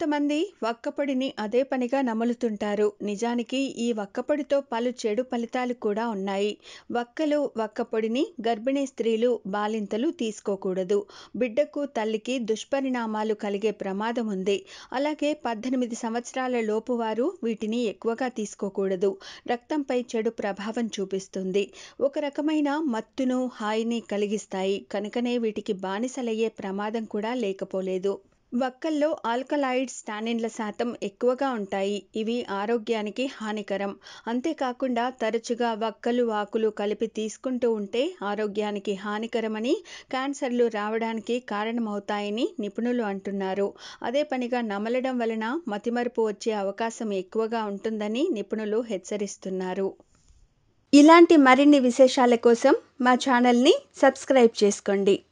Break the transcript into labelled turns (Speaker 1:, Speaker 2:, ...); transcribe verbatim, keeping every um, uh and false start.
Speaker 1: కొంతమంది వక్కపొడిని అదే పనిగా నములుతుంటారు. నిజానికి ఈ వక్కపొడితో పలు చెడు ఫలితాలు కూడా ఉన్నాయి. వక్కలు వక్కపొడిని గర్భిణీ స్త్రీలు బాలింతలు తీసుకోకూడదు. బిడ్డకు తల్లికి దుష్పరిణామాలు కలిగే ప్రమాదం ఉంది. అలాగే పద్దెనిమిది సంవత్సరాల లోపు వారు వీటిని ఎక్కువగా తీసుకోకూడదు. రక్తంపై చెడు ప్రభావం చూపిస్తుంది. ఒక రకమైన మత్తును హాయిని కలిగిస్తాయి కనుకనే వీటికి బానిసలయ్యే ప్రమాదం కూడా లేకపోలేదు. వక్కల్లో ఆల్కలాయిడ్స్ టానిన్ల శాతం ఎక్కువగా ఉంటాయి. ఇవి ఆరోగ్యానికి హానికరం. అంతేకాకుండా తరచుగా వక్కలు ఆకులు కలిపి తీసుకుంటూ ఉంటే ఆరోగ్యానికి హానికరమని, క్యాన్సర్లు రావడానికి కారణమవుతాయని నిపుణులు అంటున్నారు. అదే పనిగా నమలడం వలన మతిమరుపు వచ్చే అవకాశం ఎక్కువగా ఉంటుందని నిపుణులు హెచ్చరిస్తున్నారు. ఇలాంటి మరిన్ని విశేషాల కోసం మా ఛానల్ని సబ్స్క్రైబ్ చేసుకోండి.